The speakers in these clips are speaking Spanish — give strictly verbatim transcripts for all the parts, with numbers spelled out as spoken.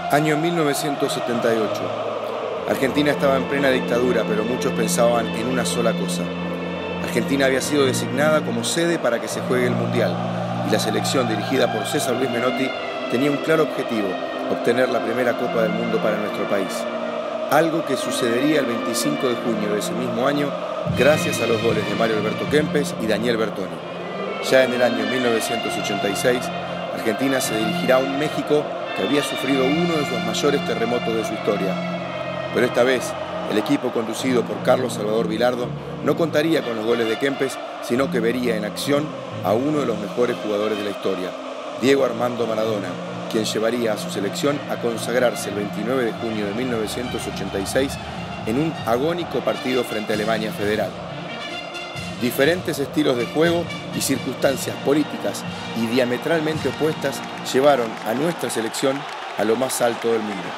Año mil novecientos setenta y ocho. Argentina estaba en plena dictadura, pero muchos pensaban en una sola cosa. Argentina había sido designada como sede para que se juegue el Mundial, y la selección dirigida por César Luis Menotti tenía un claro objetivo: obtener la primera Copa del Mundo para nuestro país. Algo que sucedería el veinticinco de junio de ese mismo año, gracias a los goles de Mario Alberto Kempes y Daniel Bertoni. Ya en el año mil novecientos ochenta y seis, Argentina se dirigirá a un México que había sufrido uno de sus mayores terremotos de su historia. Pero esta vez, el equipo conducido por Carlos Salvador Vilardo no contaría con los goles de Kempes, sino que vería en acción a uno de los mejores jugadores de la historia, Diego Armando Maradona, quien llevaría a su selección a consagrarse el veintinueve de junio de mil novecientos ochenta y seis en un agónico partido frente a Alemania Federal. Diferentes estilos de juego y circunstancias políticas y diametralmente opuestas llevaron a nuestra selección a lo más alto del mundo.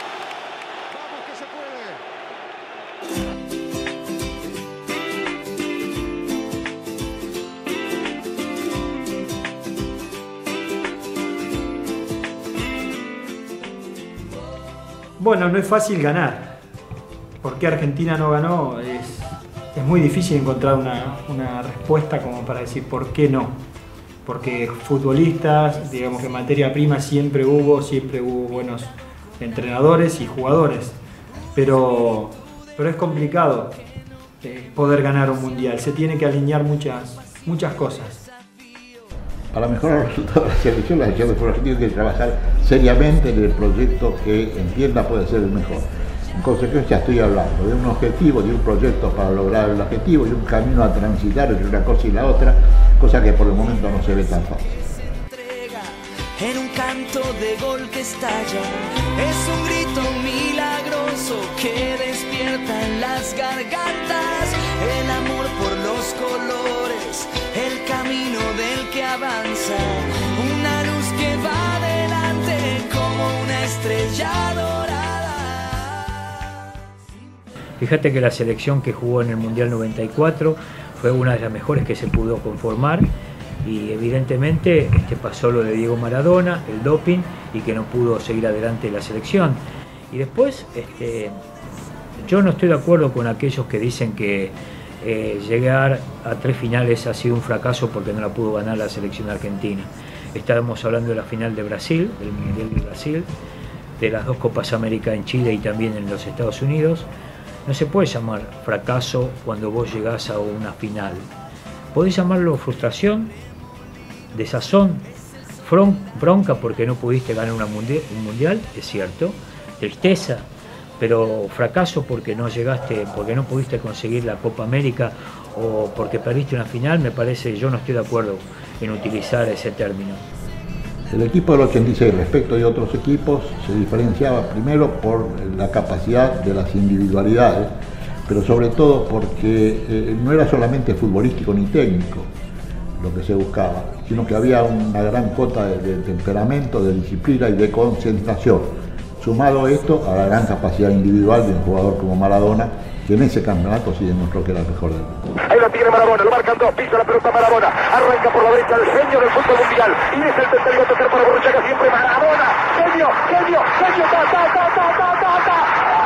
Bueno, no es fácil ganar. ¿Por qué Argentina no ganó? Es, es muy difícil encontrar una, una respuesta como para decir por qué no. Porque futbolistas, digamos que materia prima siempre hubo, siempre hubo buenos entrenadores y jugadores. Pero, pero es complicado eh, poder ganar un mundial. Se tiene que alinear muchas, muchas cosas. Para mejorar los resultados de la selección, la selección de fútbol argentino tiene que trabajar seriamente en el proyecto que entienda puede ser el mejor. En consecuencia, estoy hablando de un objetivo, de un proyecto para lograr el objetivo y un camino a transitar entre una cosa y la otra, cosa que por el momento no se ve tan fácil. En un canto de gol que estalla, es un grito milagroso que despierta en las gargantas el amor por los colores, el camino del que avanza, una luz que va adelante como una estrella dorada. Fíjate que la selección que jugó en el Mundial noventa y cuatro fue una de las mejores que se pudo conformar. Y evidentemente este, pasó lo de Diego Maradona, el doping, y que no pudo seguir adelante la selección. Y después, este, yo no estoy de acuerdo con aquellos que dicen que eh, llegar a tres finales ha sido un fracaso porque no la pudo ganar la selección argentina. Estábamos hablando de la final de Brasil, del Mundial de Brasil, de las dos Copas América en Chile y también en los Estados Unidos. No se puede llamar fracaso cuando vos llegás a una final. Podés llamarlo frustración, desazón, bronca porque no pudiste ganar una mundial, un mundial, es cierto, tristeza, pero fracaso porque no llegaste, porque no pudiste conseguir la Copa América o porque perdiste una final, me parece, yo no estoy de acuerdo en utilizar ese término. El equipo del ochenta y seis respecto de otros equipos se diferenciaba primero por la capacidad de las individualidades, pero sobre todo porque eh, no era solamente futbolístico ni técnico lo que se buscaba, sino que había una gran cuota de, de temperamento, de disciplina y de concentración. Sumado esto a la gran capacidad individual de un jugador como Maradona, que en ese campeonato sí demostró que era el mejor del mundo. Ahí lo tiene Maradona, lo marcan dos, pisa la pelota Maradona, arranca por la derecha el genio del fútbol mundial, y es el tercero a tocar para Borruchaga, siempre Maradona, genio, genio, genio, ta, ta, ta, ta, ta, ta, ta.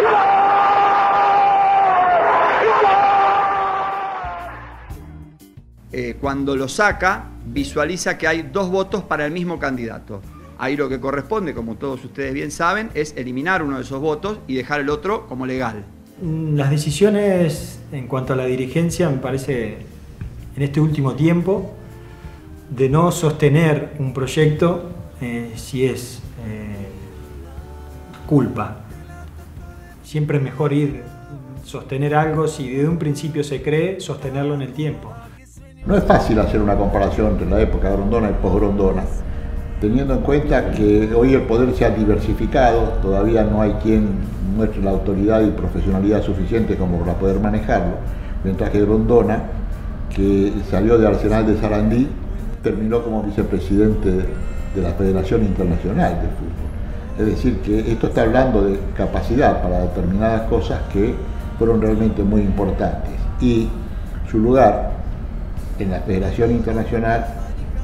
Eh, cuando lo saca, visualiza que hay dos votos para el mismo candidato. Ahí lo que corresponde, como todos ustedes bien saben, es eliminar uno de esos votos y dejar el otro como legal. Las decisiones en cuanto a la dirigencia, me parece, en este último tiempo, de no sostener un proyecto eh, si es eh, culpa. Siempre es mejor ir, sostener algo, si desde un principio se cree, sostenerlo en el tiempo. No es fácil hacer una comparación entre la época de Grondona y post-Grondona, teniendo en cuenta que hoy el poder se ha diversificado, todavía no hay quien muestre la autoridad y profesionalidad suficiente como para poder manejarlo, mientras que Grondona, que salió de Arsenal de Sarandí, terminó como vicepresidente de la Federación Internacional de Fútbol. Es decir, que esto está hablando de capacidad para determinadas cosas que fueron realmente muy importantes. Y su lugar en la Federación Internacional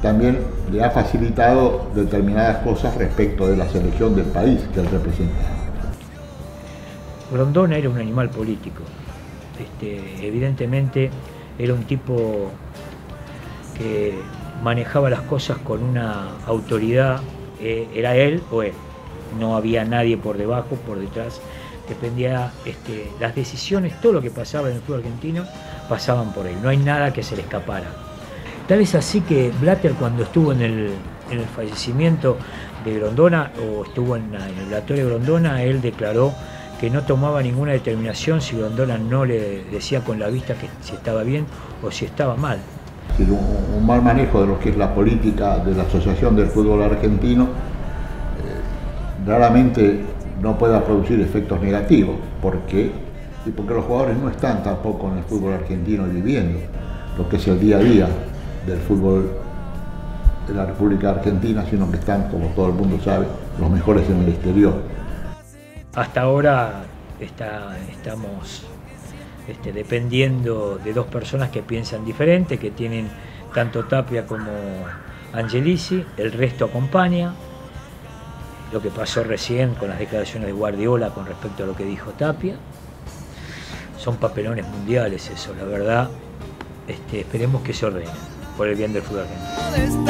también le ha facilitado determinadas cosas respecto de la selección del país que él representa. Grondona era un animal político. Este, evidentemente era un tipo que manejaba las cosas con una autoridad, eh, era él o él, no había nadie por debajo, por detrás, dependía, este, las decisiones, todo lo que pasaba en el fútbol argentino pasaban por él, no hay nada que se le escapara. Tal vez así que Blatter, cuando estuvo en el, en el fallecimiento de Grondona o estuvo en, la, en el velatorio de Grondona, él declaró que no tomaba ninguna determinación si Grondona no le decía con la vista que si estaba bien o si estaba mal. Un, un mal manejo de lo que es la política de la Asociación del Fútbol Argentino eh, raramente no pueda producir efectos negativos. ¿Por qué? Y porque los jugadores no están tampoco en el fútbol argentino viviendo lo que es el día a día del fútbol de la República Argentina, sino que están, como todo el mundo sabe, los mejores en el exterior. Hasta ahora está, estamos este, dependiendo de dos personas que piensan diferente, que tienen tanto Tapia como Angelici, el resto acompaña. Lo que pasó recién con las declaraciones de Guardiola con respecto a lo que dijo Tapia. Son papelones mundiales eso, la verdad. Este, esperemos que se ordene por el bien del fútbol argentino.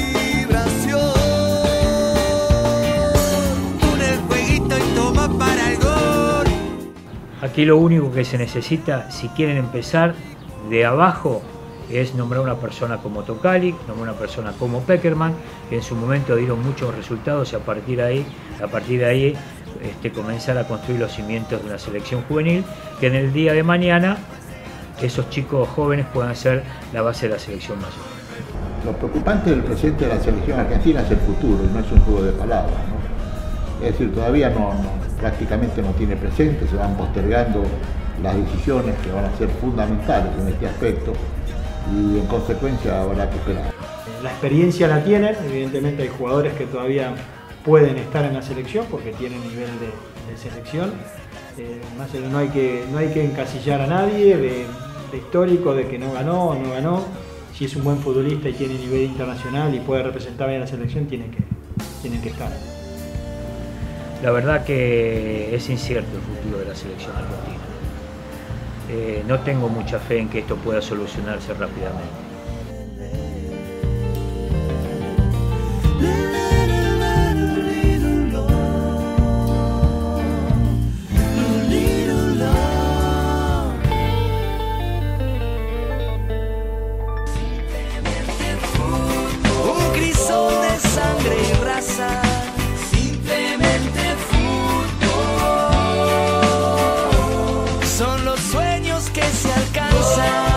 Aquí lo único que se necesita, si quieren empezar de abajo, es nombrar una persona como Tocali, nombrar una persona como Peckerman, que en su momento dieron muchos resultados y a partir de ahí, a partir de ahí este, comenzar a construir los cimientos de una selección juvenil, que en el día de mañana esos chicos jóvenes puedan ser la base de la selección mayor. Lo preocupante del presente de la selección argentina es el futuro, no es un juego de palabras, ¿no? Es decir, todavía no, no, prácticamente no tiene presente, se van postergando las decisiones que van a ser fundamentales en este aspecto y en consecuencia habrá que esperar. La experiencia la tienen, evidentemente hay jugadores que todavía pueden estar en la selección porque tienen nivel de, de selección. Eh, más allá, no hay que, no hay que encasillar a nadie de, de histórico, de que no ganó o no ganó. Si es un buen futbolista y tiene nivel internacional y puede representar bien a la selección, tiene que, tiene que estar. La verdad que es incierto el futuro de la selección argentina. Eh, no tengo mucha fe en que esto pueda solucionarse rápidamente. Que se alcanza.